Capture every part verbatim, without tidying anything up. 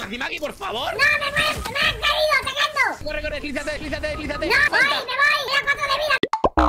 Maki, Maki, por favor. ¡No, me muero! ¡Me has caído, atacando! Corre, corre, deslízate, deslízate, deslízate. ¡No, voy, me voy! ¡Mira cuatro de vida!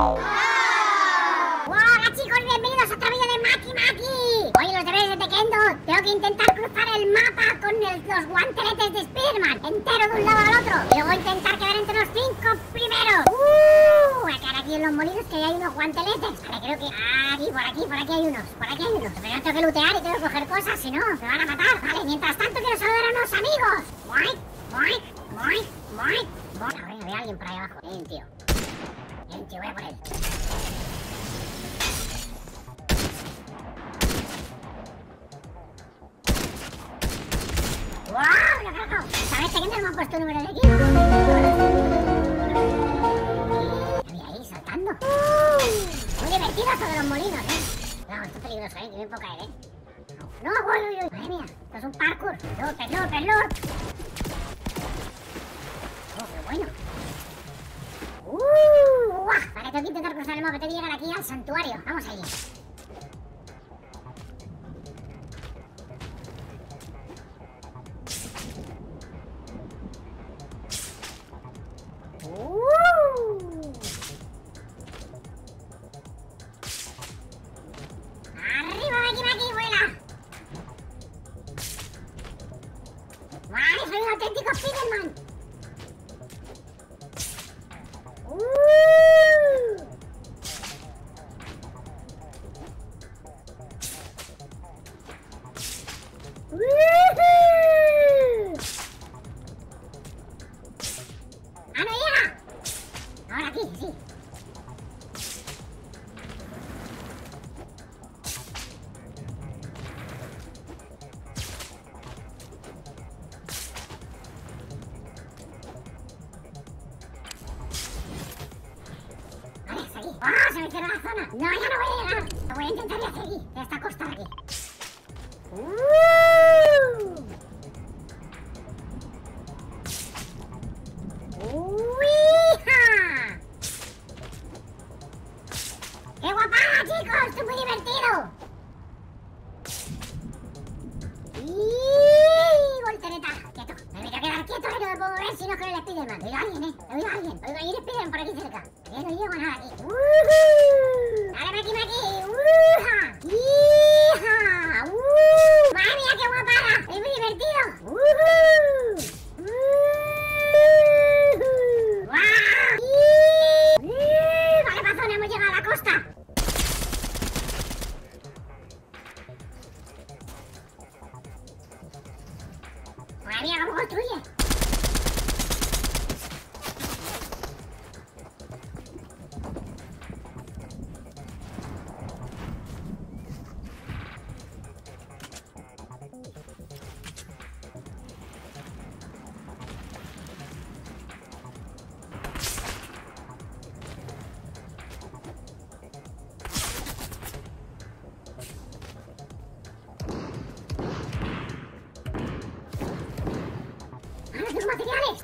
¡Hola, chicos! Bienvenidos a otro vídeo de Maki Maki. Hoy los deberes de Tekendo. Tengo que intentar cruzar el mapa con el, los guanteletes de Spiderman entero de un lado al otro. Y luego intentar quedar entre los cinco primeros. ¡Uh! Voy a quedar aquí en los molinos que hay unos guanteletes. Vale, creo que aquí, por aquí, por aquí hay unos. Por aquí hay unos. Pero tengo que lootear y tengo que coger cosas, si no, me van a matar. Vale, mientras tanto quiero saludar a unos amigos. ¡Moik! ¡Moik! ¡Moik! ¡Moik! ¡Moik! A ver, había alguien por ahí abajo. Hay un tío. Hay un tío, voy a por él. ¡Wow! ¡Lo he cargado! ¿Sabes que no me han puesto el número de equipo? ¿Qué había ahí saltando? Uh, muy divertido esto de los molinos, ¿eh? No, esto es peligroso, ¿eh? Que me puedo caer, ¿eh? No, no, uy, uy, uy. Madre mía, esto es un parkour. Lord, Lord, Lord. Oh, qué bueno. Uh, guau. Vale, tengo que intentar cruzar el mapa. Tengo que llegar aquí al santuario. Vamos allí. ¡Auténtico Spiderman! ¡Uh! ¡Uh! ¡Ah, no llega! Ahora aquí, sí. ¡Ah! ¡Oh, se me cierra la zona! ¡No, ya no voy a llegar! Lo voy a intentar ir hacia aquí, de esta costa de aquí. ¡Uh! ¡Uija! ¡Qué guapada, chicos! ¡Esto es muy divertido! ¡Y voltereta! ¡Quieto! Me voy a quedar quieto y no me puedo mover si no con el Spiderman. Oigo a alguien, ¿eh? Oigo a alguien. Oigo a ir Spiderman por aquí cerca. Yo no llego a nada aquí. ¡Uhú! ¡Dale, Maki, Maki! ¡Uja! ¡Hija! ¡Uh! ¡Madre mía, qué guapada! ¡Es muy divertido! ¡Uhú! ¡Uh! ¡Guau! ¡Uh! Vale, pazón, hemos llegado a la costa. ¡Madre mía, cómo construye! ¡Los materiales!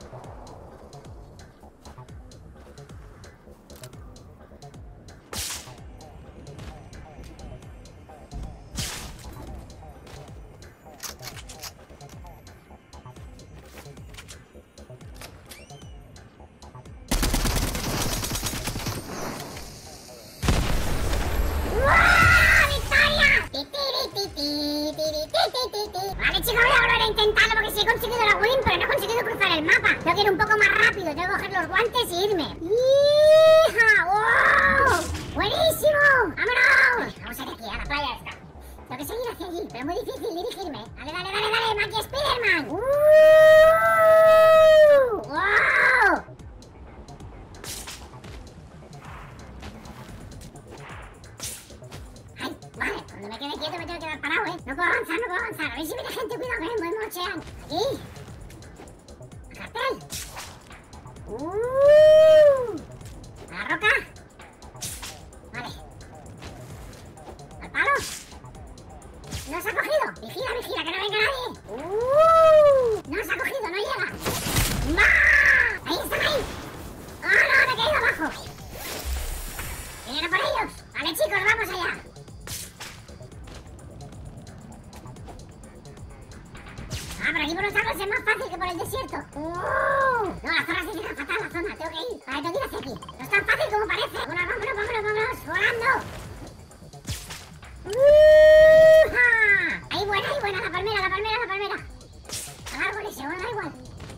Vale, chicos, voy a volver a intentarlo porque sí he conseguido la win, pero no he conseguido cruzar el mapa. Tengo que ir un poco más rápido, tengo que coger los guantes y irme. ¡Hija! ¡Wow! ¡Buenísimo! ¡Vámonos! Vamos a ir aquí, a la playa esta. Tengo que seguir hacia allí, pero es muy difícil dirigirme. Dale, dale, dale, dale, Maki Spiderman. ¡Uh! ¡Wow! ¡Ay! Vale, cuando me quede quieto me tengo que quedar parado, ¿eh? No puedo avanzar, no puedo avanzar. A ver si viene gente, cuidado, que me mochean. Aquí. ¡Cartel! ¡Uh! ¿A la roca? Vale. ¿Al palo? ¿No se ha cogido? Vigila, vigila, que no venga nadie. ¡Uh! No se ha cogido, no llega. ¡Va! ¡Ahí están, ahí! ¡Oh, no! Me he caído abajo. ¡Vienen a por ellos! Vale, chicos, vamos allá. Ah, por aquí por los árboles es más fácil que por el desierto. Uh, no, la zona se deja fatal, la zona. Tengo que ir. Vale, tengo que ir hacia aquí. No es tan fácil como parece. Vámonos, vámonos, vámonos, vámonos. Volando. Uh, ahí buena, ahí buena. La palmera, la palmera, la palmera. Al árbol ese, bueno, da igual.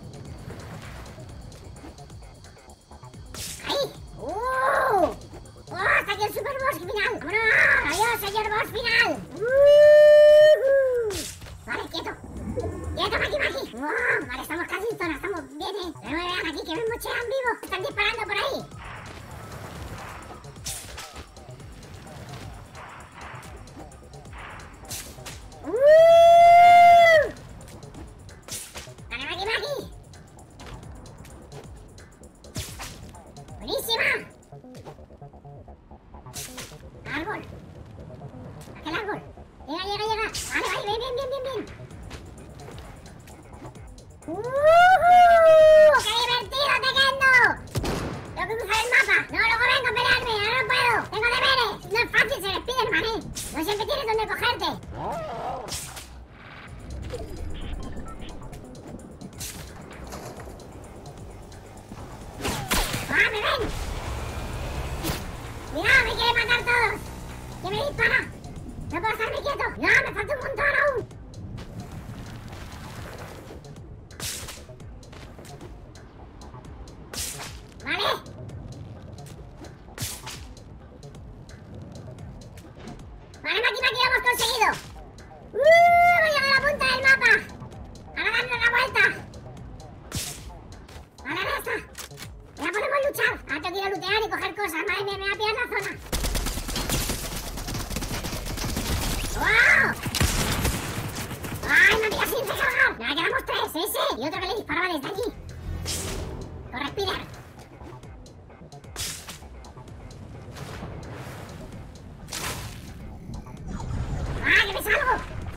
Ahí. Uh. ¡Oh! ¡Hasta aquí el super boss final! ¡Vámonos! ¡Adiós, señor boss final! Uh, vale, quieto. ¡Quieto, Maki Maki! ¡Wow! Vale, estamos casi en zona, estamos bien, ¿eh? Que no me vean aquí, que me mochean vivo. Están disparando por ahí. ¡Uh! ¡Vale, Maki Maki! ¡Buenísima! Árbol. Aquel árbol. Llega, llega, llega. Vale, vale, bien, bien, bien, bien, bien. ¡Uh! ¡Qué divertido, Tequendo! Tengo que cruzar el mapa. No, luego vengo a pelearme. Ahora no puedo. Tengo deberes. No es fácil ser Spiderman, ¿eh? No siempre tienes donde cogerte. ¡Ah, me ven! ¡Cuidado, me quieren matar todos! ¿Quién me dispara? ¡No puedo estarme quieto! ¡No, me falta un montón aún! ¡Vale! ¡Vale, Maki Maki, lo hemos conseguido! ¡Uh! ¡Hemos llegado a la punta del mapa! ¡Ahora darnos la vuelta! ¡Vale, ahora está! ¡Ya podemos luchar! Ahora tengo que ir a lootear y coger cosas. Madre mía, me voy a pillar la zona. ¡Wow! ¡Ay, me pillas sin recargar! ¡Ya quedamos tres! ¡Ese! Y otro que le disparaba desde allí. ¡Corre, Spider! ¡Ah, que me salgo!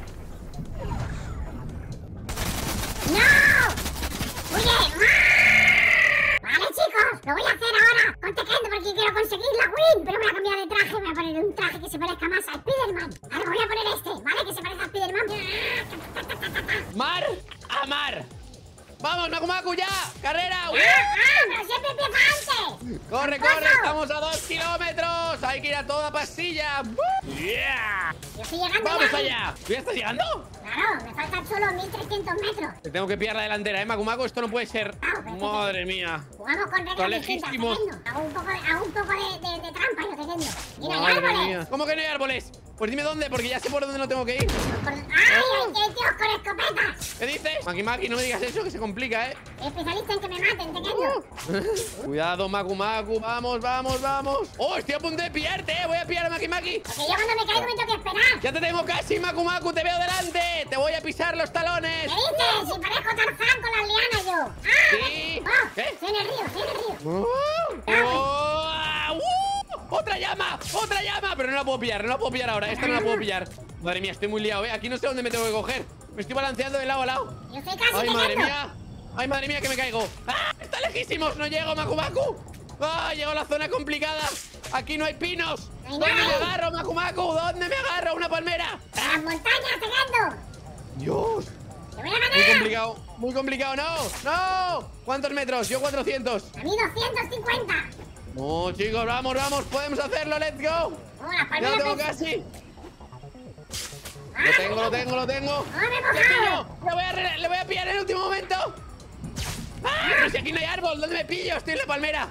¡No! ¡Huye! ¡Ah! Vale, chicos, lo voy a hacer ahora con Tequendo porque quiero conseguir la win. Pero voy a cambiar de traje, voy a poner un traje que se parezca más a Spiderman. Ahora voy a poner este, ¿vale? Que se parezca a Spiderman. ¡Mar a mar! ¡Vamos, Maku Maku, ya! ¡Carrera! ¡Ah, ah! ¡Pero siempre empieza antes! ¡Corre, corre! ¡Estamos a dos kilómetros! ¡Hay que ir a toda pastilla! ¡Yeah! Yo estoy llegando. ¡Vamos ya. allá! ¿Tú ya estás llegando? Claro, me faltan solo mil trescientos metros. Te tengo que pillar la delantera, ¿eh, Maku Maku? Esto no puede ser. Claro, pero Madre mía. Jugamos con Está reglas distintas, lejísimos. Tequendo. Hago un poco de, hago un poco de, de, de trampa yo, Tequendo. Y no hay Madre árboles. mía. ¿Cómo que no hay árboles? Pues dime dónde, porque ya sé por dónde no tengo que ir. Por- ¡Ay, ay, que hay tíos con escopetas! ¿Qué dices? Maki Maki, no me digas eso, que se complica, ¿eh? Soy especialista en que me maten, Tequendo. Cuidado, Maku Maku. Vamos, vamos, vamos. ¡Oh, estoy a punto de pillarte, eh! Voy a pillar a Maki Maki. Porque yo cuando me caigo me tengo que esperar. ¡Ya te tengo casi, Maku Maku! ¡Te veo delante! ¡Te voy a pisar los talones! ¿Qué dices? Si parezco Tarzán con las lianas yo. ¡Ah! Sí. ¡Oh! ¿Qué? Estoy en el río, estoy en el río. ¡Oh! ¡Oh! ¡Uh! ¡Otra llama! ¡Otra llama! Pero no la puedo pillar, no la puedo pillar ahora. Esta no la puedo pillar. Madre mía, estoy muy liado, ¿eh? Aquí no sé dónde me tengo que coger. Me estoy balanceando de lado a lado. Yo estoy casi ¡Ay, madre Tequendo. mía! ¡Ay, madre mía, que me caigo! ¡Ah! ¡Está lejísimos! ¡No llego, Maku Maku! ¡Ah! Llego a la zona complicada. Aquí no hay pinos. No hay ¿Dónde nada me ahí. agarro, Maku Maku? ¿Dónde me agarro? ¡Una palmera! ¡A las montañas, Tequendo! ¡Dios! ¡Te voy a Muy ganar! complicado, muy complicado, no, no. ¿Cuántos metros? Yo cuatrocientos. A mí doscientos cincuenta. No, chicos, vamos, vamos, podemos hacerlo, let's go. ¡Oh, las Ya lo palmeras! tengo pens- casi. ¡Ah, Lo tengo, lo tengo, lo tengo. ¡Ah, me he ¡Le pillo! mojado! ¡Le voy a, re- le voy a pillar en el último momento! ¡Ah! Pero si aquí no hay árbol, ¿dónde me pillo? Estoy en la palmera.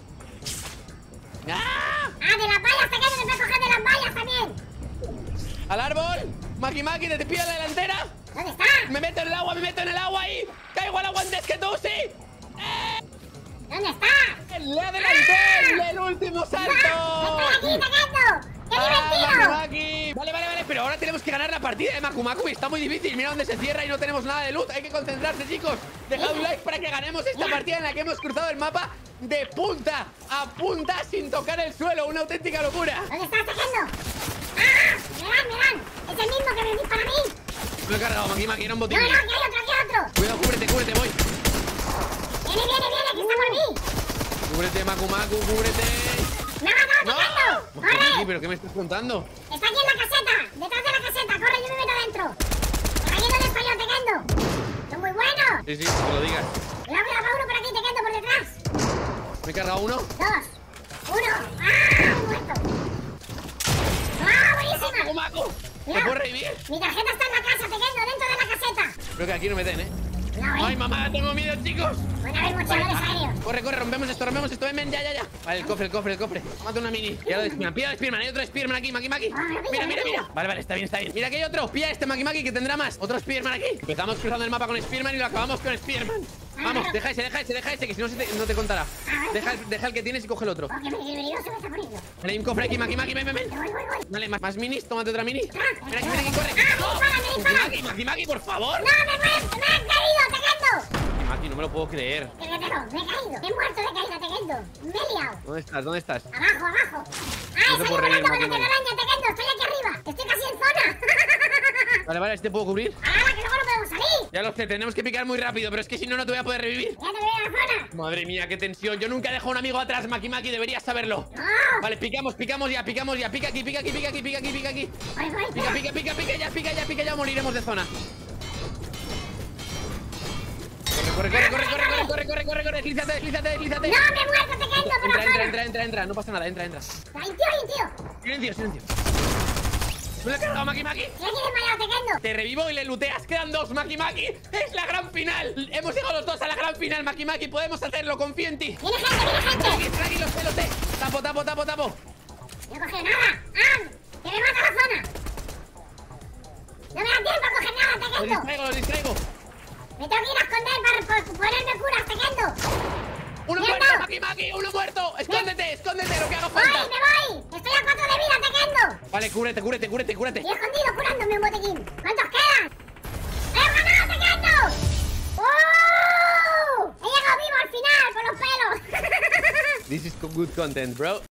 ¡Ah! ¡Ah, de las vallas, Tequendo! ¡Me voy a coger de las vallas también! ¡Al árbol! ¡Maki Maki, te pillo en la delantera! ¿Dónde está? ¡Me meto en el agua, me meto en el agua ahí! ¡Caigo al agua antes que tú, sí! ¡Eh! ¿Dónde está? ¡Le adelanté! ¡Ah! ¡El último ¡Ah! salto! ¡Estoy aquí, Tequendo! ¡Qué ¡Ah, divertido! Maki Maki! Vale, vale, vale, pero ahora tenemos que ganar la partida de Maku Maku y está muy difícil. Mira dónde se cierra y no tenemos nada de loot. Hay que concentrarse, chicos. Dejad un like para que ganemos esta partida en la que hemos cruzado el mapa de punta a punta sin tocar el suelo. Una auténtica locura. ¿Dónde está, Tequendo? ¡Ah! ¡Me dan, me dan! ¡Es el mismo que me dispara a mí! Me he cargado, Maki Maki, era un botín. ¡No, no, que hay otro, que hay otro! Cuidado, cúbrete, cúbrete, voy. ¡Viene, viene, viene, que está por mí! Cúbrete, Maku Maku, cúbrete. ¡Me ha matado, Tequendo! Maki Maki, ¡Corre! ¿pero qué me estás contando? ¡Está aquí en la caseta! ¡Detrás de la caseta! ¡Corre, yo me meto dentro! ¡Está aquí donde estoy yo, Tequendo! Sí, sí, que lo digas. Cuidado, cuidado, va uno por aquí, Tequendo, por detrás. Me he cargado uno. Dos. Uno. ¡Ah! Muerto. ¡Ah! Buenísima. Macumacu. ¿Me Mira. puedo revivir? Mi tarjeta está en la casa, Tequendo, dentro de la caseta. Creo que aquí no me den, ¿eh? No, ¿eh? Ay, mamá, tengo miedo, chicos. Van a haber mochiladores aéreos. Corre, corre, rompemos esto, rompemos esto, ven, ven, ya, ya, ya. Vale, el cofre, el cofre, el cofre. Mata una mini. Ya lo de Spearman, pilla el Spearman, hay otro Spearman aquí, Maki Maki. Mira, mira, mira. Vale, vale, está bien, está bien. Mira que hay otro. Pilla este Maki Maki que tendrá más. Otro Spearman aquí. Empezamos cruzando el mapa con Spearman y lo acabamos con Spearman. Vamos, deja ese, deja ese, deja ese, que si no se te, no te contará. Deja, deja el que tienes y coge el otro. Porque me peligroso me está poniendo. Vale, hay un cofre aquí, Maki Maki, ven, ven, ven. Voy, voy, voy. Vale, más, más minis, tómate otra mini. Ah, Ven aquí, ven aquí, corre. Ah, me disparan, me disparan. Maki Maki, Maki, por favor. ¡No, me, me, me han caído, Tequendo! Maki, no me lo puedo creer. Que me pego, me he caído. He muerto de caída, Tequendo. Me he liado. ¿Dónde estás? ¿Dónde estás? Abajo, abajo. ¡Ah, No te estoy puedo reír, volando con la Maki, telaraña, Tequendo! ¡Estoy aquí arriba! ¡Estoy casi en zona! Vale, vale, ¿este puedo cubrir? ¡Ahora, que luego no podemos salir! Ya lo sé, tenemos que picar muy rápido, pero es que si no, no te voy a poder revivir. ¡Ya te veo en la zona! Madre mía, qué tensión. Yo nunca dejo a un amigo atrás, Maki Maki, deberías saberlo. ¡No! Vale, picamos, picamos ya, picamos ya. Pica aquí, pica aquí, pica aquí, pica aquí, pica aquí. Voy, voy, Pica, pica, pica, pica ya, pica ya, pica ya, moriremos de zona. Corre, corre, corre, corre, corre, corre, corre, corre, corre, deslízate, deslízate, deslízate. ¡No, me he muerto, Tequendo, por Entra, la entra, zona! entra, entra, entra, no pasa nada, entra, entra. ¡Hay un tío, hay un tío! Silencio, silencio. ¿Me lo he cargado, Maki Maki? ¡Estoy aquí desmayado, Tequendo! Te revivo y le looteas, quedan dos, Maki Maki. Es la gran final. Hemos llegado los dos a la gran final, Maki Maki. Podemos hacerlo, confío en ti. ¡Viene gente, viene gente! Tranqui, tranqui, los pelos, eh. Tapo, tapo, tapo, tapo. ¡No he cogido nada! ¡Ah! ¡Que me mata la zona! ¡No me da tiempo a coger nada, Los Tequendo! distraigo, los distraigo. ¡Me tengo que ir a esconder para po- ponerme curas, Tequendo! Uno ¡Mierda! muerto, Maki Maki, uno muerto. Escóndete, escóndete, lo que haga ¡Voy, falta. me voy! ¡Estoy a cuatro de vida, Tequendo! Vale, cúbrete, cúbrete, cúbrete, cúbrete. ¡Estoy escondido curándome un botequín! ¿Cuántos quedan? ¡He ganado, Tequendo! ¡Oh! ¡He llegado vivo al final, por los pelos! This is good content, bro.